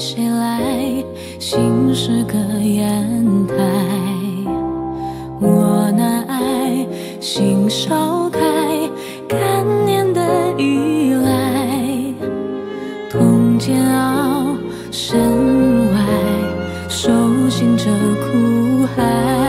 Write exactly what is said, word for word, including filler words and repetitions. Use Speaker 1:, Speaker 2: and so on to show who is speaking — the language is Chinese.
Speaker 1: 谁来？心是个砚台，我难爱，心烧开，干念的依赖，痛煎熬，身外手心着苦海。